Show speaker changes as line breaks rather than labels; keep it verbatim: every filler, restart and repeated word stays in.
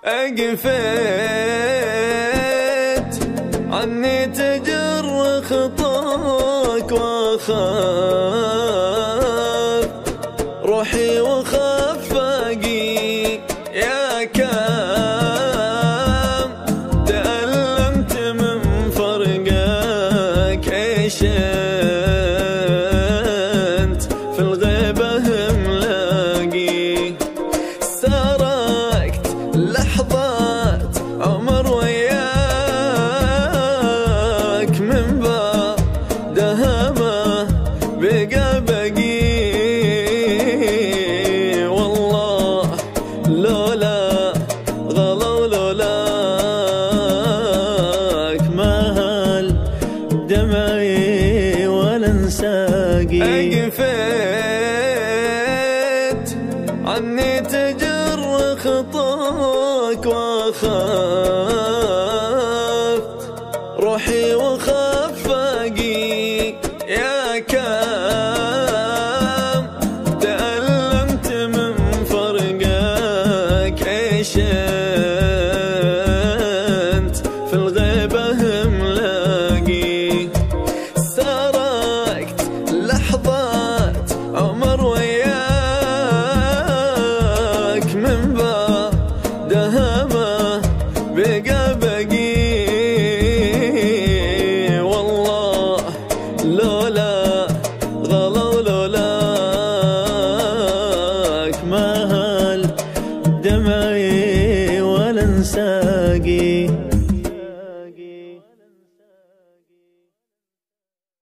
أقفيت عني تجر خطاك واخاف روحي وخفاقي يا كام تألمت من فرقك ايش انت في الغيبة ملاقي سرقت لحظات عمر وياك من بعدها ما بقى بقي والله لولا غلا ولولاك ما هال دمعي ولا انساقي أقفيت عني تجر خطاك واخاف روحي وخفاقي يا كام تألمت من فرقك ايش انت في الغيبة ملاقي سرقت لحظات عمر وياك من بعدها ما بقى بقي والله لولا غلا